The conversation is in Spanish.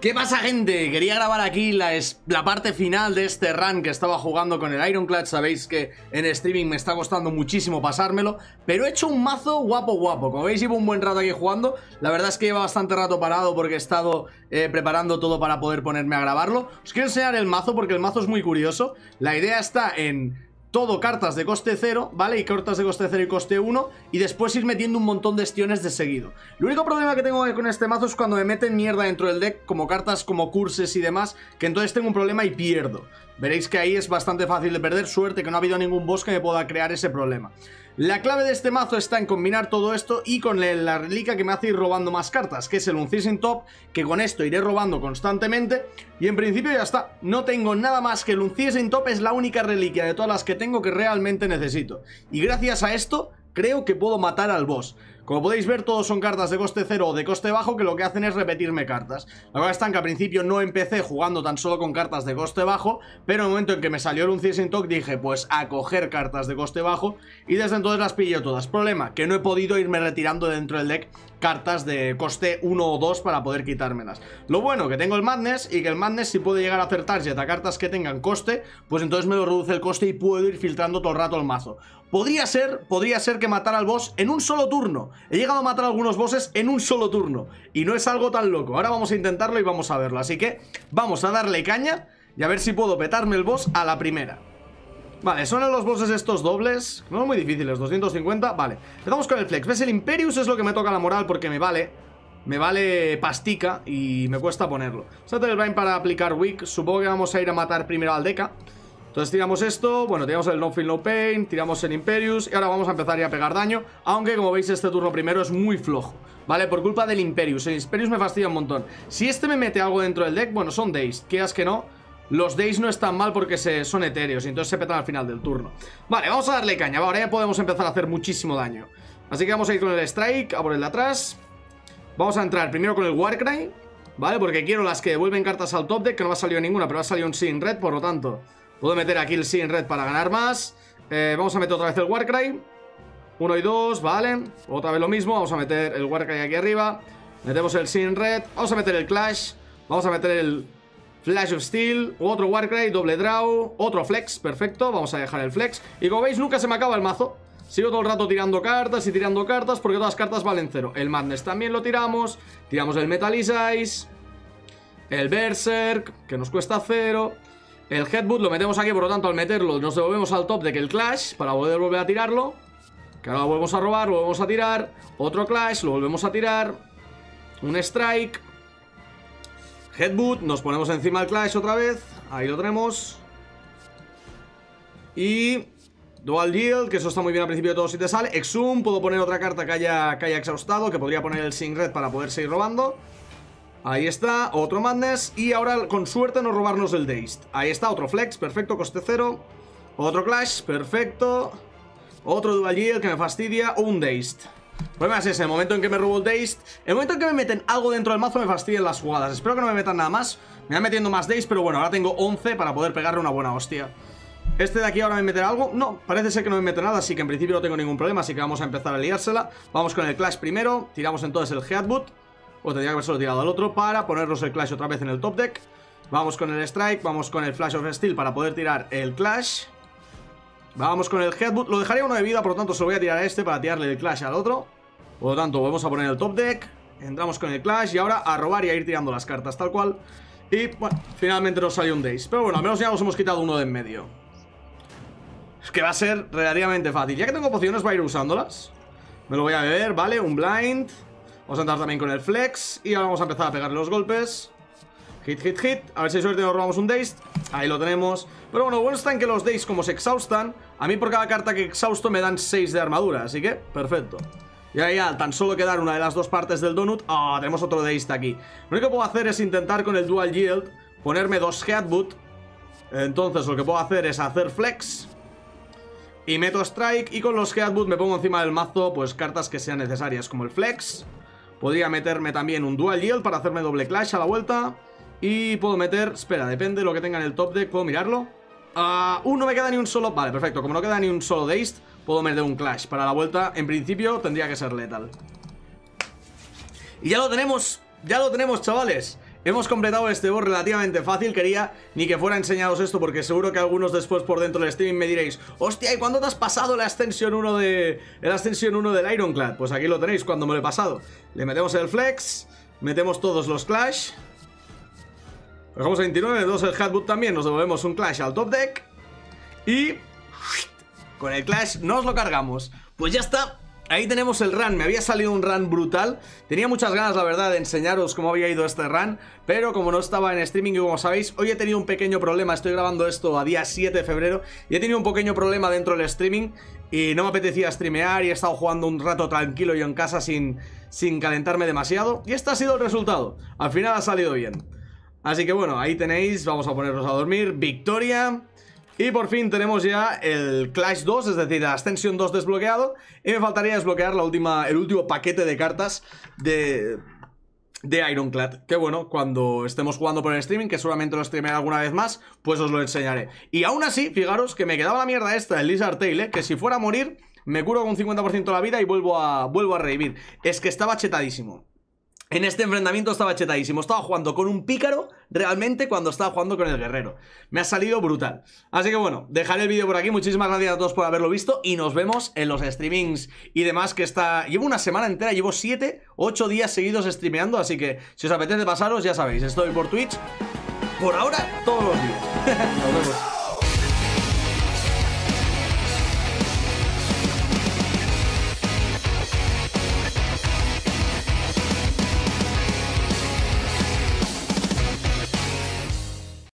¿Qué pasa, gente? Quería grabar aquí la parte final de este run que estaba jugando con el Ironclad. Sabéis que en streaming me está costando muchísimo pasármelo, pero he hecho un mazo guapo. Como veis, llevo un buen rato aquí jugando. La verdad es que lleva bastante rato parado porque he estado preparando todo para poder ponerme a grabarlo. Os quiero enseñar el mazo porque el mazo es muy curioso. La idea está en todo cartas de coste 0, ¿vale? Y cartas de coste 0 y coste 1, y después ir metiendo un montón de estiones de seguido. El único problema que tengo con este mazo es cuando me meten mierda dentro del deck, como cartas como curses y demás, que entonces tengo un problema y pierdo. Veréis que ahí es bastante fácil de perder. Suerte que no ha habido ningún boss que me pueda crear ese problema. La clave de este mazo está en combinar todo esto y con la reliquia que me hace ir robando más cartas, que es el Unceasing Top, que con esto iré robando constantemente. Y en principio ya está, no tengo nada más que el Unceasing Top. Es la única reliquia de todas las que tengo que realmente necesito. Y gracias a esto creo que puedo matar al boss. Como podéis ver, todos son cartas de coste 0 o de coste bajo que lo que hacen es repetirme cartas. La cosa está en que al principio no empecé jugando tan solo con cartas de coste bajo, pero en el momento en que me salió el Unceasing Top dije, pues a coger cartas de coste bajo, y desde entonces las pillé todas. Problema, que no he podido irme retirando dentro del deck cartas de coste 1 o 2 para poder quitármelas. Lo bueno, que tengo el Madness, y que el Madness, si puede llegar a hacer target a cartas que tengan coste, pues entonces me lo reduce el coste y puedo ir filtrando todo el rato el mazo. Podría ser que matara al boss en un solo turno. He llegado a matar a algunos bosses en un solo turno, y no es algo tan loco. Ahora vamos a intentarlo y vamos a verlo. Así que vamos a darle caña y a ver si puedo petarme el boss a la primera. Vale, son los bosses estos dobles, no son muy difíciles, 250, vale. Empezamos con el flex. ¿Ves? El Imperius es lo que me toca la moral porque me vale pastica y me cuesta ponerlo. Vamos a tener el Brain para aplicar Weak. Supongo que vamos a ir a matar primero al Deca. Entonces tiramos esto, bueno, tiramos el No Feel No Pain, tiramos el Imperius y ahora vamos a empezar ya a pegar daño. Aunque, como veis, este turno primero es muy flojo, ¿vale? Por culpa del Imperius. El Imperius me fastidia un montón. Si este me mete algo dentro del deck, bueno, son Days, quieras que no. Los Days no están mal porque son etéreos y entonces se petan al final del turno. Vale, vamos a darle caña. Ahora ya podemos empezar a hacer muchísimo daño. Así que vamos a ir con el Strike, a por el de atrás. Vamos a entrar primero con el Warcry, ¿vale? Porque quiero las que devuelven cartas al top deck, que no me ha salido ninguna, pero ha salido un Seeing Red, por lo tanto puedo meter aquí el Seeing Red para ganar más. Vamos a meter otra vez el Warcry 1 y 2, ¿vale? Otra vez lo mismo, vamos a meter el Warcry aquí arriba. Metemos el Seeing Red, vamos a meter el Clash. Vamos a meter el Flash of Steel, otro Warcry, doble draw, otro Flex, perfecto, vamos a dejar el Flex. Y como veis, nunca se me acaba el mazo. Sigo todo el rato tirando cartas y tirando cartas porque todas las cartas valen 0. El Madness también lo tiramos. Tiramos el Metalize, el Berserk, que nos cuesta 0. El Headbutt lo metemos aquí, por lo tanto al meterlo nos devolvemos al top deck el Clash para poder volver a tirarlo. Que ahora lo volvemos a robar, lo volvemos a tirar. Otro Clash, lo volvemos a tirar. Un Strike. Headbutt, nos ponemos encima el Clash otra vez. Ahí lo tenemos. Y Dual Yield, que eso está muy bien al principio de todo si te sale. Exhum, puedo poner otra carta que haya exhaustado, que podría poner el Seeing Red para poder seguir robando. Ahí está, otro Madness. Y ahora con suerte no robarnos el Dazed. Ahí está, otro Flex, perfecto, coste 0. Otro Clash, perfecto. Otro Dual Yield que me fastidia. Un Dazed. El problema es ese, el momento en que me robo el Dazed. El momento en que me meten algo dentro del mazo me fastidian las jugadas. Espero que no me metan nada más. Me van metiendo más Dazed, pero bueno, ahora tengo 11 para poder pegarle una buena hostia. ¿Este de aquí ahora me meterá algo? No, parece ser que no me mete nada, así que en principio no tengo ningún problema. Así que vamos a empezar a liársela. Vamos con el Clash primero. Tiramos entonces el Headbutt. O tendría que haber solo tirado al otro para ponernos el Clash otra vez en el top deck. Vamos con el Strike, vamos con el Flash of Steel para poder tirar el Clash. Vamos con el Headbutt, lo dejaría uno de vida, por lo tanto se lo voy a tirar a este para tirarle el Clash al otro. Por lo tanto, volvemos a poner el top deck. Entramos con el Clash y ahora a robar y a ir tirando las cartas tal cual. Y bueno, finalmente nos salió un Daze. Pero bueno, al menos ya nos hemos quitado uno de en medio. Es que va a ser relativamente fácil. Ya que tengo pociones voy a ir usándolas. Me lo voy a beber, ¿vale? Un Blind. Vamos a entrar también con el Flex. Y ahora vamos a empezar a pegarle los golpes. Hit, hit, hit. A ver si hay suerte nos robamos un Dazed. Ahí lo tenemos. Pero bueno, bueno está en que los Dazed como se exhaustan, a mí por cada carta que exhausto me dan 6 de armadura. Así que, perfecto. Y ahí ya, tan solo quedar una de las dos partes del donut. Ah, tenemos otro Dazed aquí. Lo único que puedo hacer es intentar con el Dual Yield ponerme 2 Headbutt. Entonces lo que puedo hacer es hacer Flex y meto Strike. Y con los Headbutt me pongo encima del mazo pues cartas que sean necesarias, como el Flex. Podría meterme también un Dual Yield para hacerme doble Clash a la vuelta. Y puedo meter, espera, depende de lo que tenga en el top deck, ¿puedo mirarlo? No me queda ni un solo, vale, perfecto, como no queda ni un solo Dazed, puedo meter un Clash para la vuelta. En principio tendría que ser Lethal. Y ya lo tenemos, chavales. Hemos completado este boss relativamente fácil. Quería ni que fuera a enseñaros esto, porque seguro que algunos después por dentro del streaming me diréis: hostia, ¿y cuándo te has pasado la Ascension 1 del Ironclad? Pues aquí lo tenéis, cuando me lo he pasado. Le metemos el flex, metemos todos los clash, dejamos a 29, dos el Hatboot también, nos devolvemos un clash al top deck y con el clash nos lo cargamos. Pues ya está. Ahí tenemos el run, me había salido un run brutal. Tenía muchas ganas, la verdad, de enseñaros cómo había ido este run, pero como no estaba en streaming y como sabéis, hoy he tenido un pequeño problema. Estoy grabando esto a día 7 de febrero y he tenido un pequeño problema dentro del streaming y no me apetecía streamear y he estado jugando un rato tranquilo yo en casa sin calentarme demasiado. Y este ha sido el resultado, al final ha salido bien. Así que bueno, ahí tenéis, vamos a ponernos a dormir, victoria. Y por fin tenemos ya el Clash 2, es decir, la Ascension 2 desbloqueado. Y me faltaría desbloquear el último paquete de cartas de Ironclad. Que bueno, cuando estemos jugando por el streaming, que seguramente lo streamearé alguna vez más, pues os lo enseñaré. Y aún así, fijaros que me quedaba la mierda esta del Lizard Tail, que si fuera a morir, me curo con un 50% de la vida y vuelvo a revivir. Es que estaba chetadísimo. En este enfrentamiento estaba chetadísimo. Estaba jugando con un pícaro realmente cuando estaba jugando con el guerrero. Me ha salido brutal. Así que bueno, dejaré el vídeo por aquí. Muchísimas gracias a todos por haberlo visto y nos vemos en los streamings y demás, que llevo una semana entera, llevo 7, 8 días seguidos streameando. Así que si os apetece pasaros, ya sabéis, estoy por Twitch por ahora todos los días. Nos vemos.